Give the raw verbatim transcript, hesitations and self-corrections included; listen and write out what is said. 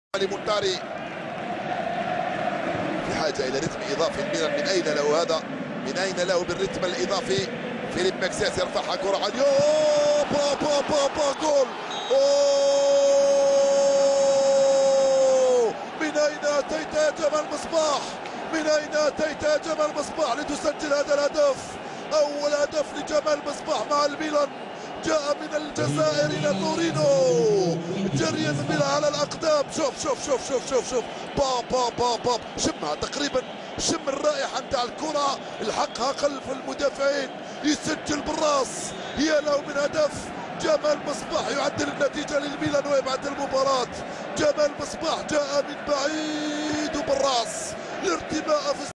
مونتاري في حاجة إلى رتم إضافي. الميلان من أين له هذا؟ من أين له بالرتم الإضافي؟ فيليب ماكسياس يرفعها كرة عالية، با با با با جول. أوه، من أين أتيت يا جمال مصباح؟ من أين أتيت يا جمال مصباح لتسجل هذا الهدف؟ أول هدف لجمال مصباح مع الميلان، جاء من الجزائر إلى تورينو جريا بلا على الأقدام. شوف شوف شوف شوف شوف شوف با با با با شمها تقريبا، شم الرائحة نتاع الكرة، الحقها خلف المدافعين، يسجل بالراس. هي له من هدف. جمال مصباح يعدل النتيجة للميلان ويبعد المباراة. جمال مصباح جاء من بعيد وبالراس، الارتماء في